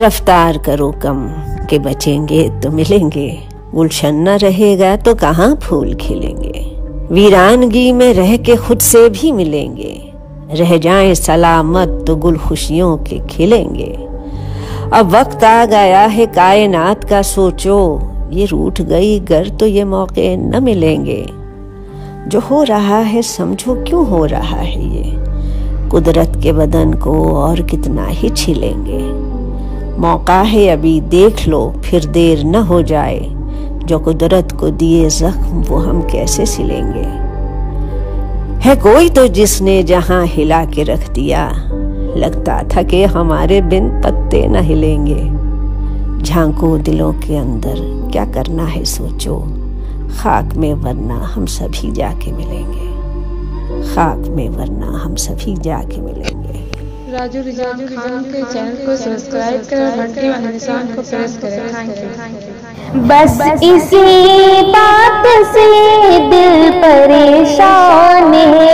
रफ्तार करो कम के बचेंगे तो मिलेंगे, गुलशन न रहेगा तो कहाँ फूल खिलेंगे। वीरानगी में रह के खुद से भी मिलेंगे, रह जाएं सलामत तो गुल खुशियों के खिलेंगे। अब वक्त आ गया है कायनात का, सोचो ये रूठ गई गर तो ये मौके न मिलेंगे। जो हो रहा है समझो क्यों हो रहा है ये, कुदरत के बदन को और कितना ही छिलेंगे। मौका है अभी देख लो फिर देर न हो जाए, जो कुदरत को दिए जख्म वो हम कैसे सिलेंगे। है कोई तो जिसने जहां हिला के रख दिया, लगता था कि हमारे बिन पत्ते न हिलेंगे। झांको दिलों के अंदर क्या करना है सोचो, खाक में वरना हम सभी जाके मिलेंगे, खाक में वरना हम सभी जाके मिलेंगे। राजू रिजान खान के चैनल को सब्सक्राइब करें, घंटी वाले निशान को प्रेस करें। Thank you. बस इसी बात से दिल परेशान है।